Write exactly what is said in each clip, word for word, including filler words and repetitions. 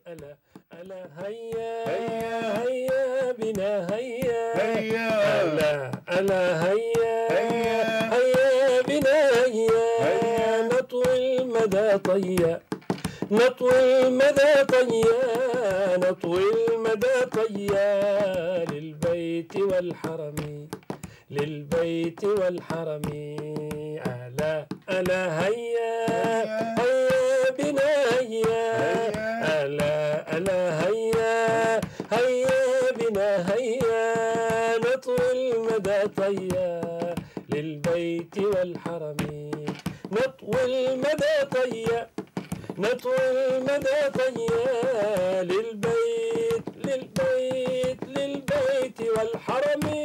ألا ألا هيا هيا هيا بنا هيا هيا ألا ألا هيا هيا هيا بنا هيا هيا نطوي المدى طيا نطوي المدى طيا نطوي المدى طيا للبيت والحرم للبيت والحرم ألا ألا هيا هيا بنا هيا ألا ألا هيا هيا بنا هيا نطوي المدى طيا للبيت والحرم نطوي المدى طيا نطوي المدى طيا للبيت للبيت للبيت والحرم.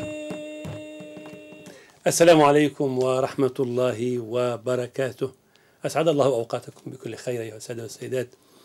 السلام عليكم ورحمة الله وبركاته. أسعد الله أوقاتكم بكل خير أيها السادة والسيدات.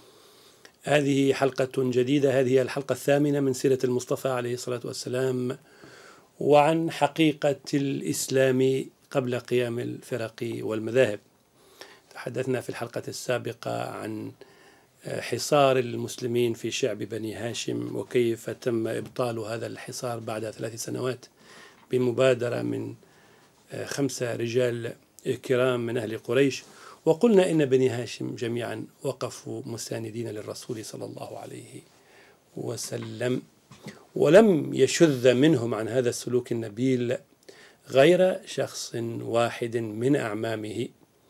هذه حلقة جديدة، هذه الحلقة الثامنة من سيرة المصطفى عليه الصلاة والسلام وعن حقيقة الإسلام قبل قيام الفرق والمذاهب. تحدثنا في الحلقة السابقة عن حصار المسلمين في شعب بني هاشم وكيف تم إبطال هذا الحصار بعد ثلاث سنوات بمبادرة من خمسة رجال كرام من أهل قريش، وقلنا إن بني هاشم جميعا وقفوا مساندين للرسول صلى الله عليه وسلم، ولم يشذ منهم عن هذا السلوك النبيل غير شخص واحد من أعمامه،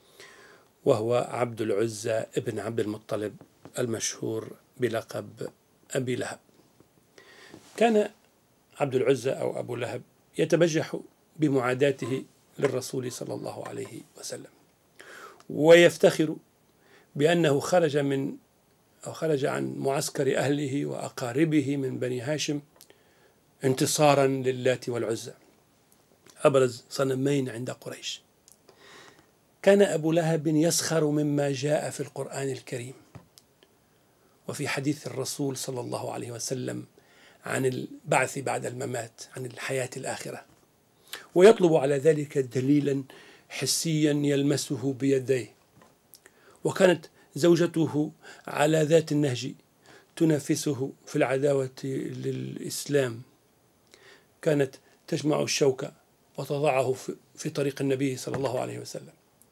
وهو عبد العزى ابن عبد المطلب المشهور بلقب أبي لهب. كان عبد العزى أو أبو لهب يتبجح بمعاداته للرسول صلى الله عليه وسلم، ويفتخر بأنه خرج من أو خرج عن معسكر أهله وأقاربه من بني هاشم انتصارا للات والعزى، أبرز صنمين عند قريش. كان أبو لهب يسخر مما جاء في القرآن الكريم وفي حديث الرسول صلى الله عليه وسلم عن البعث بعد الممات، عن الحياة الآخرة، ويطلب على ذلك دليلا حسيا يلمسه بيديه. وكانت زوجته على ذات النهج تنافسه في العداوة للإسلام، كانت تجمع الشوك وتضعه في طريق النبي صلى الله عليه وسلم.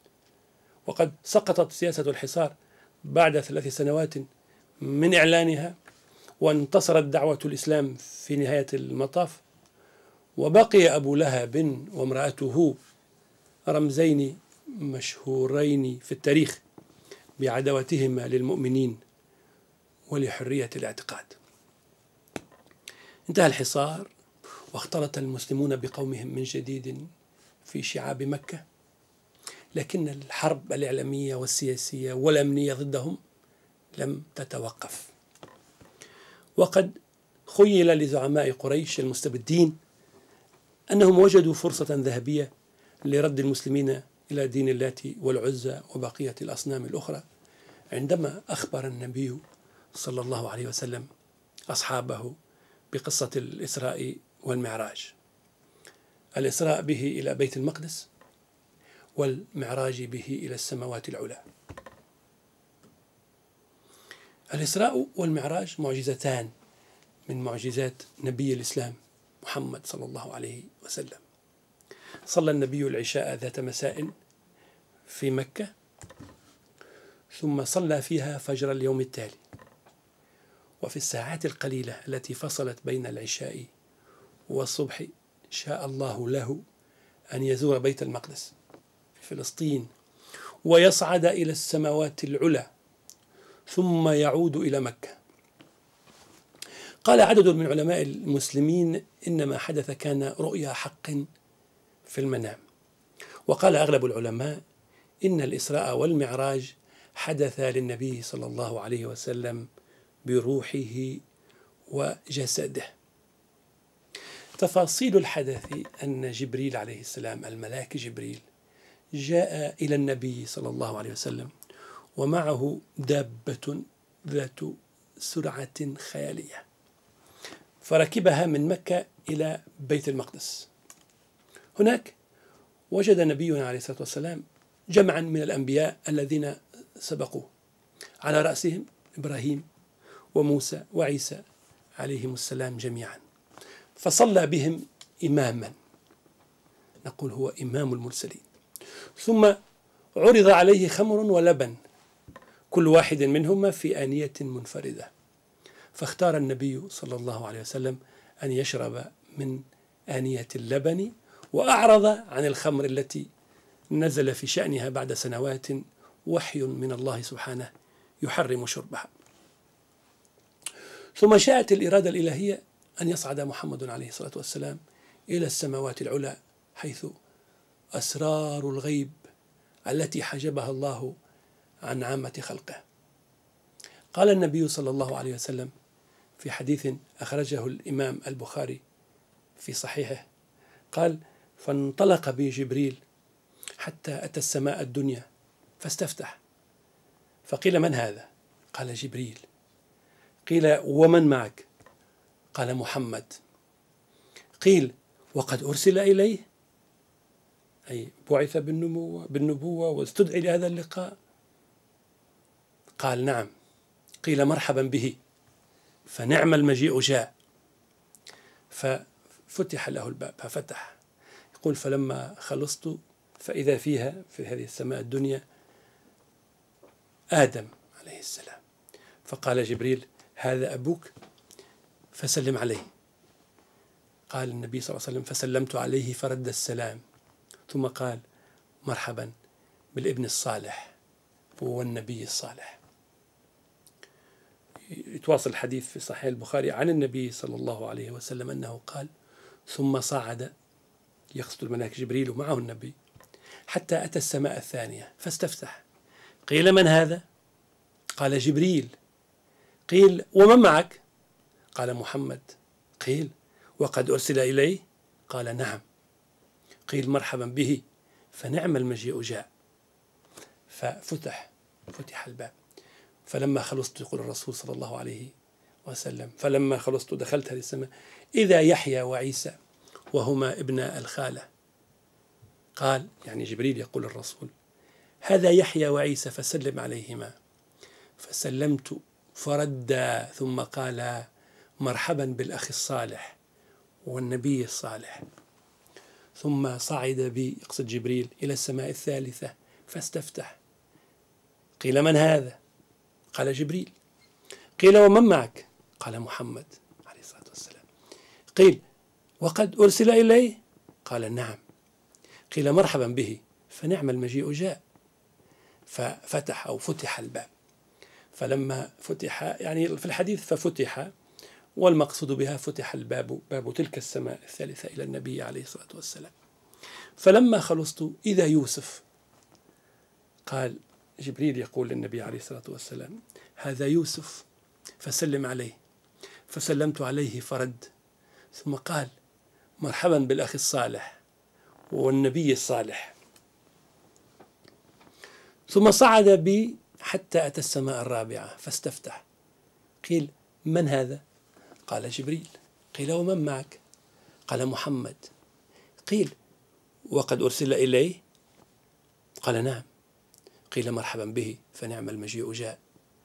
وقد سقطت سياسة الحصار بعد ثلاث سنوات من إعلانها، وانتصرت دعوة الإسلام في نهاية المطاف، وبقي أبو لهب وامرأته رمزين مشهورين في التاريخ بعداوتهما للمؤمنين ولحرية الاعتقاد. انتهى الحصار واختلط المسلمون بقومهم من جديد في شعاب مكة، لكن الحرب الإعلامية والسياسية والأمنية ضدهم لم تتوقف. وقد خيل لزعماء قريش المستبدين أنهم وجدوا فرصة ذهبية لرد المسلمين إلى دين اللات والعزى وبقية الأصنام الأخرى، عندما أخبر النبي صلى الله عليه وسلم أصحابه بقصة الإسراء والمعراج، الإسراء به إلى بيت المقدس والمعراج به إلى السماوات العلى. الإسراء والمعراج معجزتان من معجزات نبي الإسلام محمد صلى الله عليه وسلم. صلى النبي العشاء ذات مساء في مكة، ثم صلى فيها فجر اليوم التالي، وفي الساعات القليلة التي فصلت بين العشاء والصبح شاء الله له أن يزور بيت المقدس في فلسطين ويصعد إلى السماوات العلى ثم يعود إلى مكة. قال عدد من علماء المسلمين إن ما حدث كان رؤيا حق في المنام، وقال أغلب العلماء إن الإسراء والمعراج حدث للنبي صلى الله عليه وسلم بروحه وجسده. تفاصيل الحدث أن جبريل عليه السلام، الملاك جبريل، جاء إلى النبي صلى الله عليه وسلم ومعه دابة ذات سرعة خيالية، فركبها من مكة إلى بيت المقدس. هناك وجد نبينا عليه الصلاة والسلام جمعا من الأنبياء الذين سبقوه، على رأسهم إبراهيم وموسى وعيسى عليهم السلام جميعا، فصلى بهم إماما، نقول هو إمام المرسلين. ثم عرض عليه خمر ولبن، كل واحد منهما في آنية منفردة، فاختار النبي صلى الله عليه وسلم أن يشرب من آنية اللبن، وأعرض عن الخمر التي نزل في شأنها بعد سنوات وحي من الله سبحانه يحرم شربها. ثم شاءت الإرادة الإلهية أن يصعد محمد عليه الصلاة والسلام إلى السماوات العلى، حيث أسرار الغيب التي حجبها الله عن عامة خلقه. قال النبي صلى الله عليه وسلم في حديث أخرجه الإمام البخاري في صحيحه، قال: فانطلق بي جبريل حتى أتى السماء الدنيا فاستفتح، فقيل: من هذا؟ قال: جبريل. قيل: ومن معك؟ قال: محمد. قيل: وقد أرسل إليه، أي بعث بالنبوة, بالنبوة واستدعي لهذا اللقاء؟ قال: نعم. قيل: مرحبا به، فنعم المجيء جاء. ففتح له الباب ففتح، يقول: فلما خلصت فإذا فيها في هذه السماء الدنيا آدم عليه السلام، فقال جبريل: هذا أبوك فسلم عليه. قال النبي صلى الله عليه وسلم: فسلمت عليه فرد السلام، ثم قال: مرحبا بالابن الصالح والنبي الصالح. يتواصل الحديث في صحيح البخاري عن النبي صلى الله عليه وسلم أنه قال: ثم صعد، يقصد الملاك جبريل ومعه النبي، حتى أتى السماء الثانية فاستفتح. قيل: من هذا؟ قال: جبريل. قيل: ومن معك؟ قال: محمد. قيل: وقد أرسل إليه؟ قال: نعم. قيل: مرحبا به، فنعم المجيء جاء. ففتح فتح الباب. فلما خلصت، يقول الرسول صلى الله عليه وسلم، فلما خلصت دخلت هذه السماء إذا يحيى وعيسى وهما ابنا الخالة. قال، يعني جبريل يقول الرسول: هذا يحيى وعيسى فسلم عليهما. فسلمت فردا، ثم قال: مرحبا بالأخ الصالح والنبي الصالح. ثم صعد بي، يقصد جبريل، إلى السماء الثالثة فاستفتح. قيل: من هذا؟ قال: جبريل. قيل: ومن معك؟ قال: محمد عليه الصلاة والسلام. قيل: وقد أرسل إليه؟ قال: نعم. قيل: مرحبا به، فنعم المجيء جاء. ففتح أو فتح الباب. فلما فتح، يعني في الحديث ففتح، والمقصود بها فتح الباب، باب تلك السماء الثالثة إلى النبي عليه الصلاة والسلام. فلما خلصت إذا يوسف، قال جبريل يقول للنبي عليه الصلاة والسلام: هذا يوسف فسلم عليه. فسلمت عليه فرد، ثم قال: مرحبا بالأخ الصالح والنبي الصالح. ثم صعد بي حتى أتى السماء الرابعة فاستفتح. قيل: من هذا؟ قال: جبريل. قيل: ومن معك؟ قال: محمد. قيل: وقد أرسل إليه؟ قال: نعم. قيل: مرحبا به، فنعم المجيء جاء.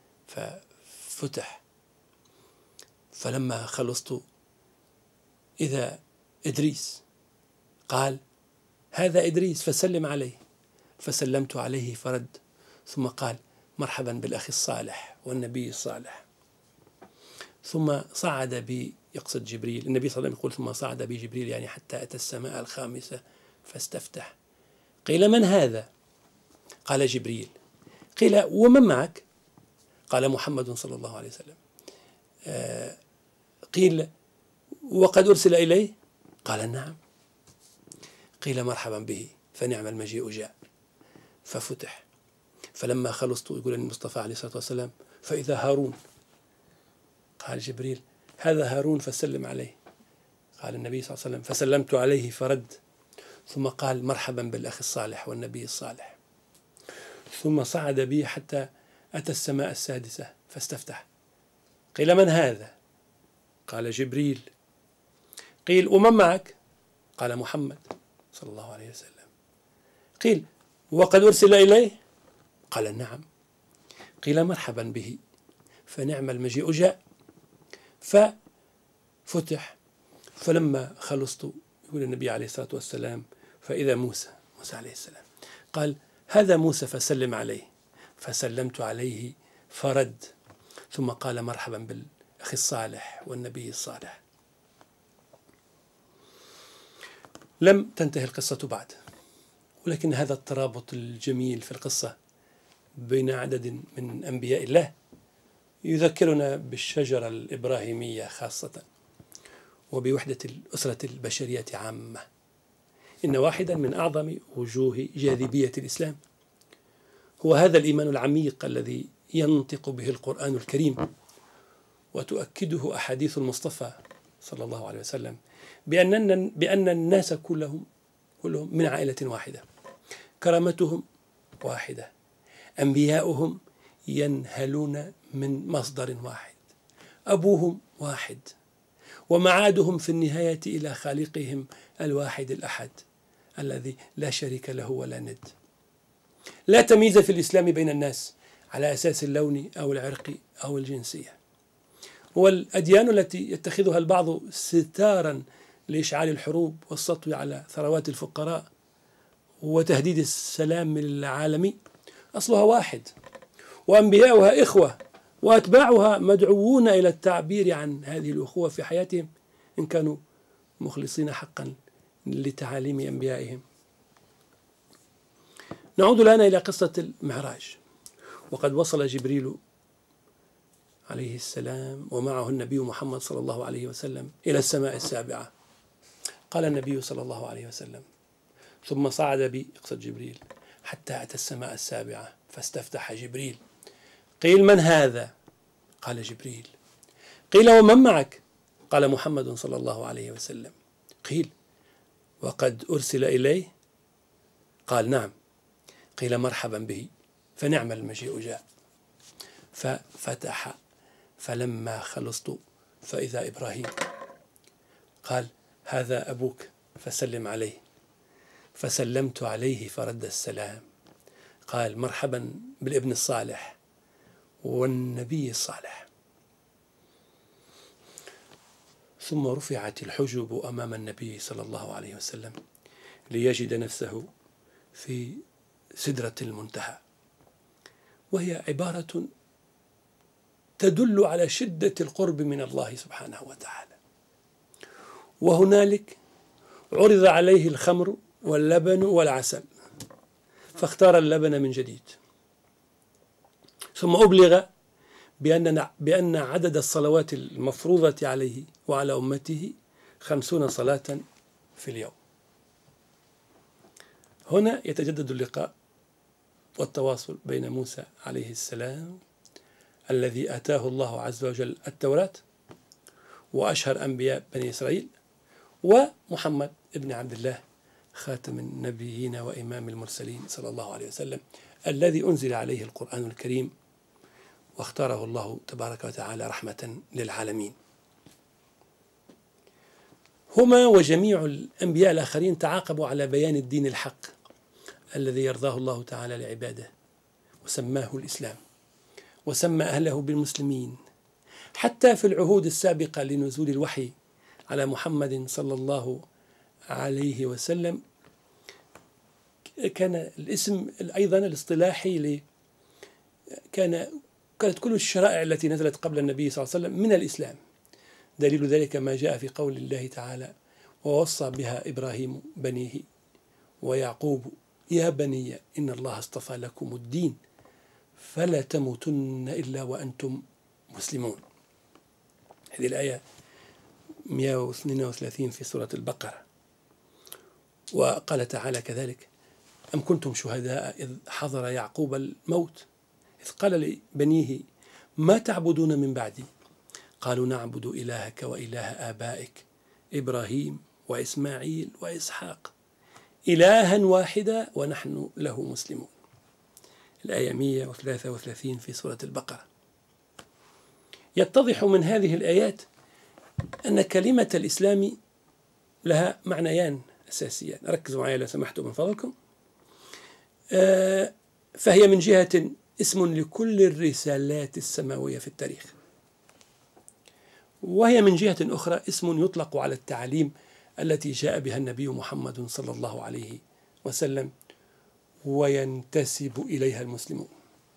ففتح. فلما خلصت إذا إدريس. قال: هذا إدريس فسلم عليه. فسلمت عليه فرد، ثم قال: مرحبا بالأخ الصالح والنبي الصالح. ثم صعد بي، يقصد جبريل، النبي صلى الله عليه وسلم يقول: ثم صعد بي جبريل، يعني حتى أتى السماء الخامسة فاستفتح. قيل: من هذا؟ قال: جبريل. قيل: ومن معك؟ قال: محمد صلى الله عليه وسلم. آه قيل: وقد أرسل إليه؟ قال: نعم. قيل: مرحبا به، فنعم المجيء جاء. ففتح. فلما خلصت، يقول المصطفى عليه الصلاة والسلام، فإذا هارون. قال جبريل: هذا هارون فسلم عليه. قال النبي صلى الله عليه وسلم: فسلمت عليه فرد، ثم قال: مرحبا بالأخ الصالح والنبي الصالح. ثم صعد بي حتى أتى السماء السادسة فاستفتح. قيل: من هذا؟ قال: جبريل. قيل: ومن معك؟ قال: محمد صلى الله عليه وسلم. قيل: وقد أرسل إليه؟ قال: نعم. قيل: مرحبا به، فنعم المجيء جاء. ففتح. فلما خلصت، يقول النبي عليه الصلاة والسلام، فإذا موسى موسى عليه السلام قال: هذا موسى فسلم عليه. فسلمت عليه فرد، ثم قال: مرحبا بالأخي الصالح والنبي الصالح. لم تنتهي القصة بعد، ولكن هذا الترابط الجميل في القصة بين عدد من أنبياء الله يذكرنا بالشجرة الإبراهيمية خاصة، وبوحدة الأسرة البشرية عامة. إن واحدا من أعظم وجوه جاذبية الإسلام هو هذا الإيمان العميق الذي ينطق به القرآن الكريم، وتؤكده أحاديث المصطفى صلى الله عليه وسلم بأن بأن الناس كلهم كلهم من عائلة واحدة، كرامتهم واحدة، أنبياؤهم ينهلون من مصدر واحد، أبوهم واحد، ومعادهم في النهاية إلى خالقهم الواحد الأحد الذي لا شريك له ولا ند. لا تمييز في الإسلام بين الناس على أساس اللون أو العرق أو الجنسية. والأديان التي يتخذها البعض ستارا لإشعال الحروب والسطو على ثروات الفقراء وتهديد السلام العالمي أصلها واحد، وأنبياؤها إخوة، وأتباعها مدعوون إلى التعبير عن هذه الأخوة في حياتهم إن كانوا مخلصين حقا لتعاليم أنبيائهم. نعود الآن إلى قصة المعراج. وقد وصل جبريل عليه السلام ومعه النبي محمد صلى الله عليه وسلم إلى السماء السابعة. قال النبي صلى الله عليه وسلم: ثم صعد بي، يقصد جبريل، حتى أتى السماء السابعة فاستفتح جبريل. قيل: من هذا؟ قال: جبريل. قيل: ومن معك؟ قال: محمد صلى الله عليه وسلم. قيل: وقد أرسل إليه؟ قال: نعم. قيل: مرحبا به، فنعم المجيء جاء. ففتح، فلما خلصت فإذا إبراهيم. قال: هذا أبوك فسلم عليه. فسلمت عليه فرد السلام. قال: مرحبا بالابن الصالح والنبي الصالح. ثم رفعت الحجب أمام النبي صلى الله عليه وسلم ليجد نفسه في سدرة المنتهى، وهي عبارة تدل على شدة القرب من الله سبحانه وتعالى. وهنالك عرض عليه الخمر واللبن والعسل، فاختار اللبن من جديد. ثم أبلغ بأن بأن عدد الصلوات المفروضة عليه وعلى أمته خمسون صلاة في اليوم. هنا يتجدد اللقاء والتواصل بين موسى عليه السلام الذي آتاه الله عز وجل التوراة وأشهر أنبياء بني إسرائيل، ومحمد ابن عبد الله خاتم النبيين وإمام المرسلين صلى الله عليه وسلم الذي أنزل عليه القرآن الكريم واختاره الله تبارك وتعالى رحمة للعالمين. هما وجميع الأنبياء الآخرين تعاقبوا على بيان الدين الحق الذي يرضاه الله تعالى لعباده، وسماه الإسلام، وسمى أهله بالمسلمين. حتى في العهود السابقة لنزول الوحي على محمد صلى الله عليه وسلم كان الاسم أيضا الاصطلاحي ل كان كانت كل الشرائع التي نزلت قبل النبي صلى الله عليه وسلم من الإسلام. دليل ذلك ما جاء في قول الله تعالى: ووصى بها إبراهيم بنيه ويعقوب يا بني إن الله اصطفى لكم الدين فلا تموتن إلا وأنتم مسلمون. هذه الآية مئة واثنين وثلاثين في سورة البقرة. وقال تعالى كذلك: أم كنتم شهداء إذ حضر يعقوب الموت إذ قال لبنيه ما تعبدون من بعدي قالوا نعبد إلهك وإله آبائك إبراهيم وإسماعيل وإسحاق إلها واحدا ونحن له مسلمون. الآية مئة وثلاثة وثلاثين في سورة البقرة. يتضح من هذه الآيات أن كلمة الإسلام لها معنيان أساسيان. ركزوا معي لو سمحتوا من فضلكم. آه فهي من جهة اسم لكل الرسالات السماوية في التاريخ، وهي من جهة أخرى اسم يطلق على التعاليم التي جاء بها النبي محمد صلى الله عليه وسلم وينتسب إليها المسلمون.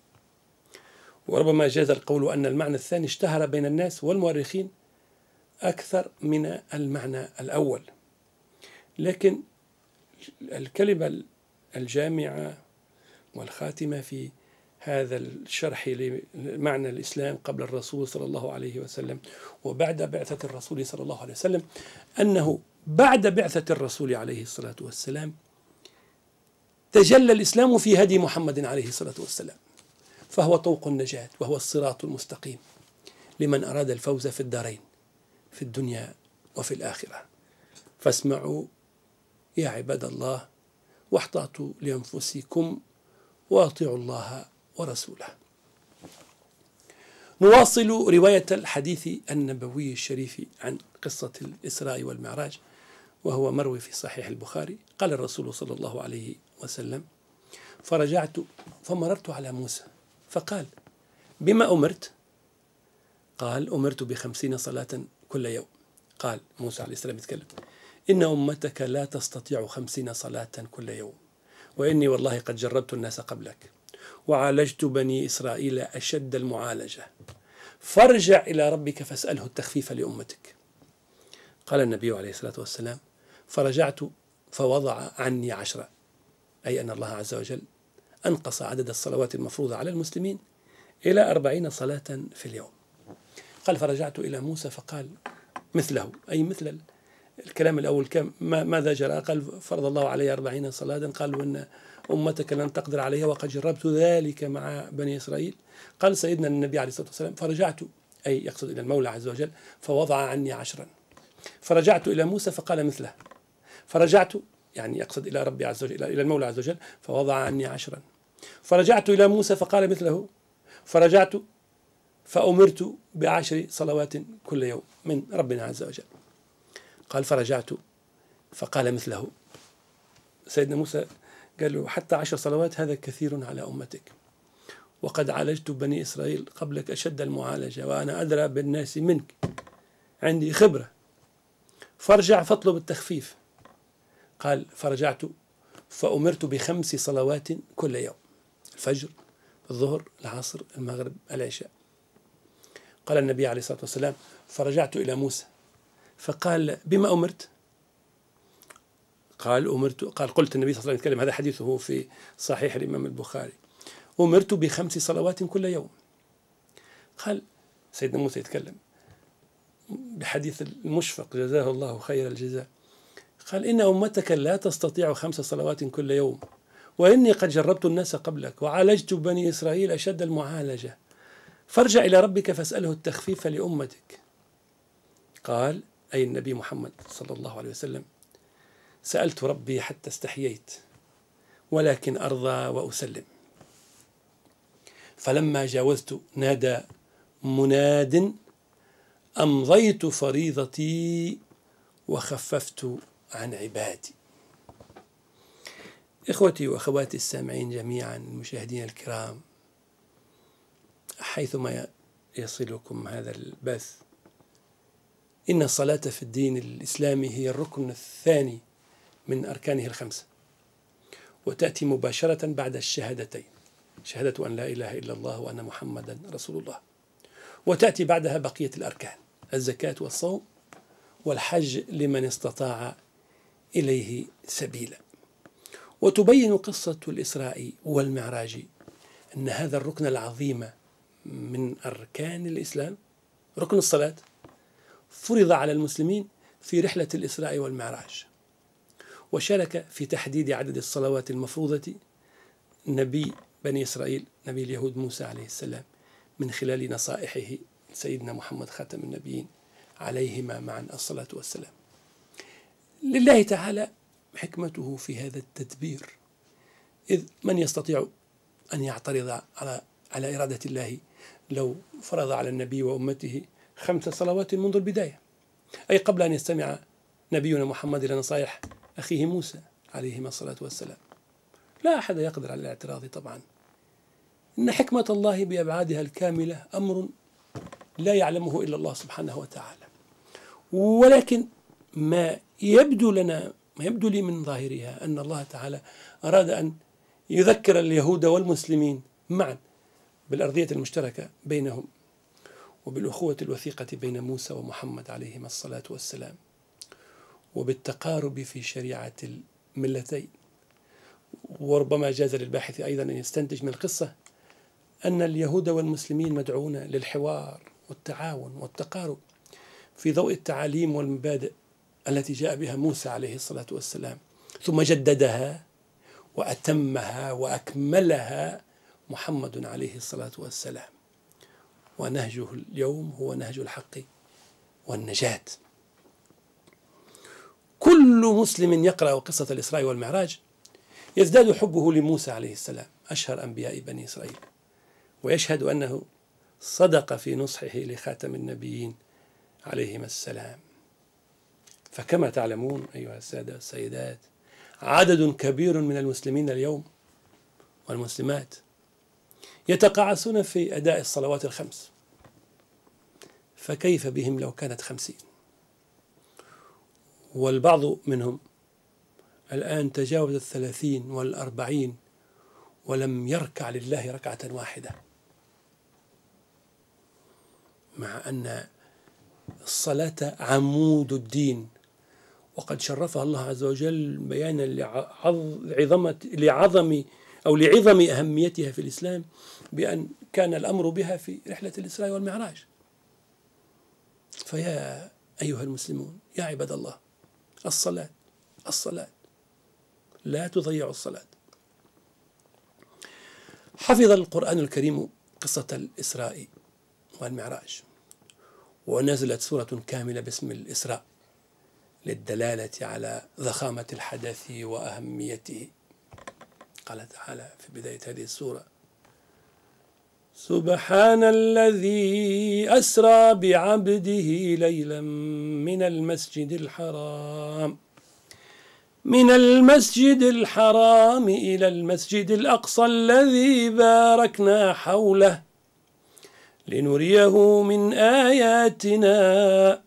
وربما جاز القول أن المعنى الثاني اشتهر بين الناس والمؤرخين أكثر من المعنى الأول، لكن الكلمة الجامعة والخاتمة في هذا الشرح لمعنى الإسلام قبل الرسول صلى الله عليه وسلم وبعد بعثة الرسول صلى الله عليه وسلم أنه بعد بعثة الرسول عليه الصلاة والسلام تجلى الإسلام في هدي محمد عليه الصلاة والسلام، فهو طوق النجاة وهو الصراط المستقيم لمن أراد الفوز في الدارين، في الدنيا وفي الآخرة. فاسمعوا يا عباد الله واحتاطوا لأنفسكم وأطيعوا الله ورسوله. نواصل رواية الحديث النبوي الشريف عن قصة الإسراء والمعراج، وهو مروي في صحيح البخاري. قال الرسول صلى الله عليه وسلم: فرجعت فمررت على موسى فقال: بما أمرت؟ قال: أمرت بخمسين صلاة كل يوم. قال موسى عليه السلام يتكلم: إن أمتك لا تستطيع خمسين صلاة كل يوم، وإني والله قد جربت الناس قبلك وعالجت بني إسرائيل أشد المعالجة، فارجع إلى ربك فاسأله التخفيف لأمتك. قال النبي عليه الصلاة والسلام: فرجعت فوضع عني عشرة، أي أن الله عز وجل أنقص عدد الصلوات المفروضة على المسلمين إلى أربعين صلاة في اليوم. قال: فرجعت إلى موسى فقال مثله، أي مثل الكلام الأول. كم ماذا جرى؟ قال: فرض الله علي أربعين صلاة. قال: وإن أمتك لن تقدر عليها وقد جربت ذلك مع بني إسرائيل. قال سيدنا النبي عليه الصلاة والسلام: فرجعت، أي يقصد إلى المولى عز وجل، فوضع عني عشرا. فرجعت إلى موسى فقال مثله. فرجعت، يعني يقصد إلى ربي عز وجل، إلى المولى عز وجل، فوضع عني عشرا. فرجعت إلى موسى فقال مثله. فرجعت فأمرت بعشر صلوات كل يوم من ربنا عز وجل. قال: فرجعت فقال مثله. سيدنا موسى قال له: حتى عشر صلوات هذا كثير على أمتك، وقد عالجت بني إسرائيل قبلك أشد المعالجة، وأنا أدرى بالناس منك، عندي خبرة، فارجع فاطلب التخفيف. قال: فرجعت فأمرت بخمس صلوات كل يوم: الفجر، الظهر، العصر، المغرب، العشاء. قال النبي عليه الصلاة والسلام: فرجعت إلى موسى فقال: بما أمرت؟ قال: أمرت قال قلت النبي صلى الله عليه وسلم يتكلم، هذا حديثه في صحيح الإمام البخاري: أمرت بخمس صلوات كل يوم. قال سيدنا موسى يتكلم بحديث المشفق جزاه الله خير الجزاء، قال: إن أمتك لا تستطيع خمس صلوات كل يوم، وإني قد جربت الناس قبلك وعالجت بني إسرائيل أشد المعالجة، فارجع إلى ربك فاسأله التخفيف لأمتك. قال أي النبي محمد صلى الله عليه وسلم: سألت ربي حتى استحييت، ولكن أرضى وأسلم. فلما جاوزت نادى مناد: أمضيت فريضتي وخففت عن عبادي. إخوتي وأخواتي السامعين جميعا، المشاهدين الكرام، حيثما يصلكم هذا البث، إن الصلاة في الدين الإسلامي هي الركن الثاني من أركانه الخمسة، وتأتي مباشرة بعد الشهادتين، شهادة أن لا إله إلا الله وأن محمدا رسول الله، وتأتي بعدها بقية الأركان: الزكاة والصوم والحج لمن استطاع إليه سبيلا. وتبين قصة الإسراء والمعراج أن هذا الركن العظيم من أركان الإسلام، ركن الصلاة، فرض على المسلمين في رحلة الإسراء والمعراج، وشارك في تحديد عدد الصلوات المفروضة نبي بني إسرائيل، نبي اليهود موسى عليه السلام، من خلال نصائحه سيدنا محمد خاتم النبيين عليهما معا الصلاة والسلام. لله تعالى حكمته في هذا التدبير، إذ من يستطيع أن يعترض على على إرادة الله لو فرض على النبي وأمته خمس صلوات منذ البداية، أي قبل أن يستمع نبينا محمد إلى نصائح أخيه موسى عليهما الصلاة والسلام؟ لا أحد يقدر على الاعتراض طبعا. أن حكمة الله بأبعادها الكاملة أمر لا يعلمه إلا الله سبحانه وتعالى، ولكن ما يبدو لنا ما يبدو لي من ظاهرها أن الله تعالى أراد أن يذكر اليهود والمسلمين معا بالأرضية المشتركة بينهم وبالأخوة الوثيقة بين موسى ومحمد عليهما الصلاة والسلام، وبالتقارب في شريعة الملتين. وربما جاز للباحث أيضا أن يستنتج من القصة أن اليهود والمسلمين مدعون للحوار والتعاون والتقارب في ضوء التعاليم والمبادئ التي جاء بها موسى عليه الصلاة والسلام، ثم جددها وأتمها وأكملها محمد عليه الصلاة والسلام، ونهجه اليوم هو نهج الحق والنجاة. كل مسلم يقرأ قصة الإسراء والمعراج يزداد حبه لموسى عليه السلام أشهر أنبياء بني إسرائيل، ويشهد أنه صدق في نصحه لخاتم النبيين عليهما السلام. فكما تعلمون أيها السادة والسيدات، عدد كبير من المسلمين اليوم والمسلمات يتقاعسون في أداء الصلوات الخمس، فكيف بهم لو كانت خمسين؟ والبعض منهم الآن تجاوز الثلاثين والأربعين ولم يركع لله ركعة واحدة، مع أن الصلاة عمود الدين، وقد شرفها الله عز وجل بيانا لعظمة لعظم أو لعظم أهميتها في الإسلام بأن كان الأمر بها في رحلة الإسراء والمعراج. فيا أيها المسلمون يا عباد الله، الصلاة الصلاة لا تضيعوا الصلاة. حفظ القرآن الكريم قصة الإسراء والمعراج، ونزلت سورة كاملة باسم الإسراء للدلالة على ضخامة الحدث وأهميته. قال تعالى في بداية هذه السورة: سبحان الذي أسرى بعبده ليلا من المسجد الحرام من المسجد الحرام إلى المسجد الأقصى الذي باركنا حوله لنريه من آياتنا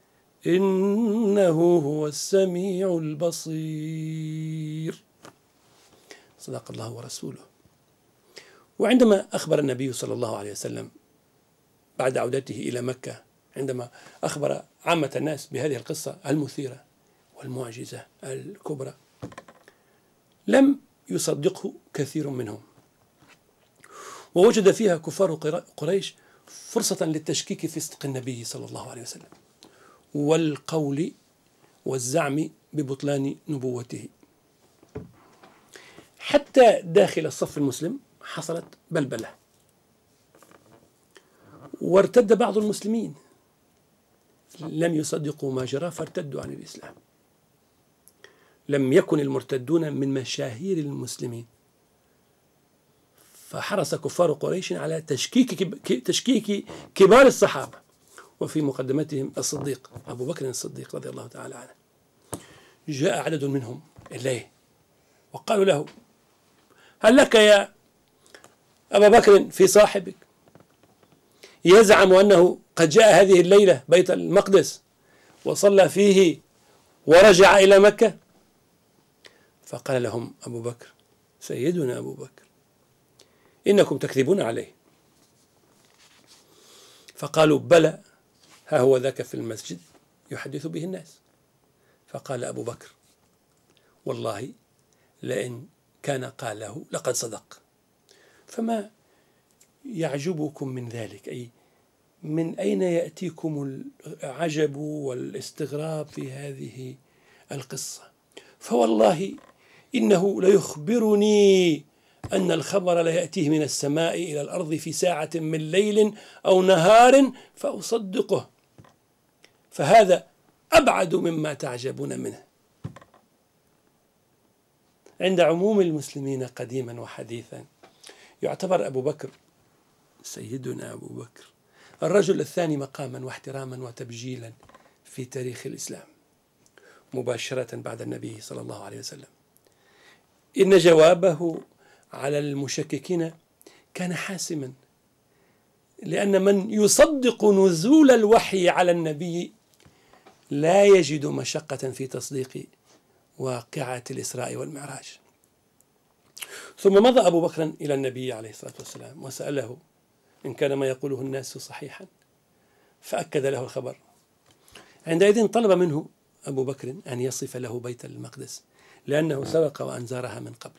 إنه هو السميع البصير. صدق الله ورسوله. وعندما أخبر النبي صلى الله عليه وسلم بعد عودته إلى مكة، عندما أخبر عامة الناس بهذه القصة المثيرة والمعجزة الكبرى، لم يصدقه كثير منهم، ووجد فيها كفار قريش فرصة للتشكيك في صدق النبي صلى الله عليه وسلم والقول والزعم ببطلان نبوته. حتى داخل الصف المسلم حصلت بلبلة، وارتد بعض المسلمين، لم يصدقوا ما جرى فارتدوا عن الإسلام. لم يكن المرتدون من مشاهير المسلمين، فحرص كفار قريش على تشكيك تشكيك كبار الصحابة، وفي مقدمتهم الصديق أبو بكر الصديق رضي الله تعالى عنه. جاء عدد منهم إليه وقالوا له: هل لك يا أبا بكر في صاحبك يزعم أنه قد جاء هذه الليلة بيت المقدس وصلى فيه ورجع إلى مكة؟ فقال لهم أبو بكر: سيدنا أبو بكر، إنكم تكذبون عليه. فقالوا: بلى، ها هو ذاك في المسجد يحدث به الناس. فقال أبو بكر: والله لئن كان قاله لقد صدق. فما يعجبكم من ذلك؟ أي من أين يأتيكم العجب والاستغراب في هذه القصة؟ فوالله إنه ليخبرني أن الخبر لا يأتيه من السماء إلى الأرض في ساعة من ليل أو نهار فأصدقه، فهذا أبعد مما تعجبون منه. عند عموم المسلمين قديما وحديثا يعتبر أبو بكر سيدنا أبو بكر الرجل الثاني مقاما واحتراما وتبجيلا في تاريخ الإسلام، مباشرة بعد النبي صلى الله عليه وسلم. إن جوابه على المشككين كان حاسما، لأن من يصدق نزول الوحي على النبي لا يجد مشقة في تصديق واقعة الإسراء والمعراج. ثم مضى أبو بكر إلى النبي عليه الصلاة والسلام وسأله إن كان ما يقوله الناس صحيحا، فأكد له الخبر. عندئذ طلب منه أبو بكر أن يصف له بيت المقدس، لأنه سبق وأن زارها من قبل.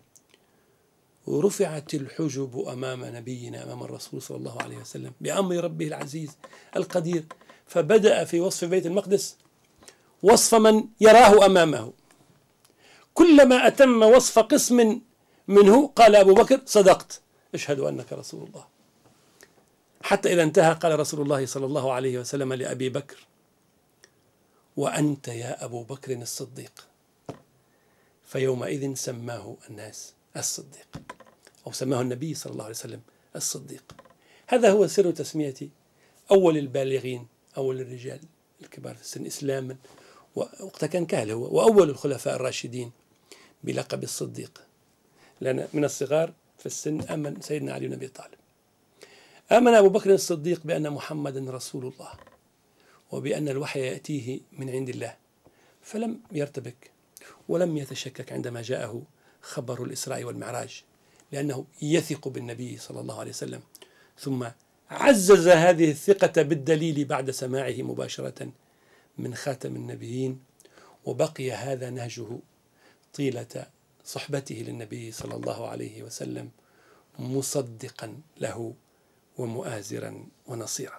ورفعت الحجب أمام نبينا، أمام الرسول صلى الله عليه وسلم، بأمر ربه العزيز القدير، فبدأ في وصف بيت المقدس وصف من يراه أمامه. كلما أتم وصف قسم منه قال أبو بكر صدقت، أشهد أنك رسول الله. حتى إذا انتهى قال رسول الله صلى الله عليه وسلم لأبي بكر: وأنت يا أبو بكر الصديق. فيومئذ سماه الناس الصديق، أو سماه النبي صلى الله عليه وسلم الصديق. هذا هو سر تسمية أول البالغين، أول الرجال الكبار في السن إسلاما، ووقتها كان كهل هو، وأول الخلفاء الراشدين بلقب الصديق، لأن من الصغار في السن آمن سيدنا علي بن أبي طالب. آمن أبو بكر الصديق بأن محمدا رسول الله، وبأن الوحي يأتيه من عند الله، فلم يرتبك ولم يتشكك عندما جاءه خبر الإسراء والمعراج، لأنه يثق بالنبي صلى الله عليه وسلم. ثم عزز هذه الثقة بالدليل بعد سماعه مباشرة من خاتم النبيين، وبقي هذا نهجه طيلة صحبته للنبي صلى الله عليه وسلم، مصدقا له ومؤازرا ونصيرا.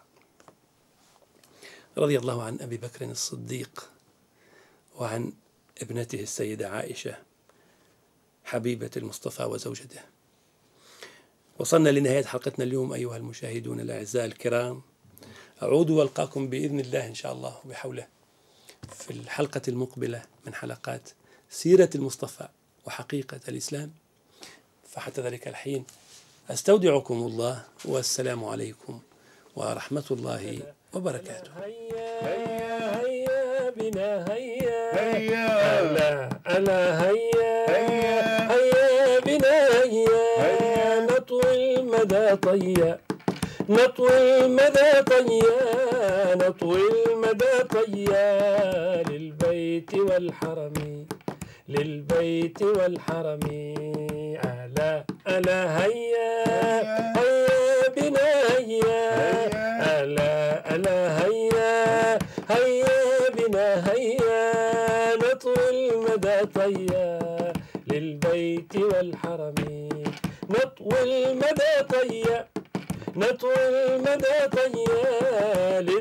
رضي الله عن أبي بكر الصديق وعن ابنته السيدة عائشة حبيبة المصطفى وزوجته. وصلنا لنهاية حلقتنا اليوم أيها المشاهدون الأعزاء الكرام. أعود وألقاكم بإذن الله إن شاء الله وبحوله في الحلقة المقبلة من حلقات سيرة المصطفى وحقيقة الإسلام. فحتى ذلك الحين أستودعكم الله، والسلام عليكم ورحمة الله وبركاته. هيا هيا بنا هيا هيا ألا ألا هيا هيا هيا بنا هيا نطوي المدى طيا نطوي المدى طيا نطوي المدى طيا للبيت والحرم للبيت والحرم. ألا ألا هيا هيا بنا هيا ألا ألا هيا هيا بنا هيا نطوي المدى طيا للبيت والحرم نطوي المدى طيا نطوي المدى طيا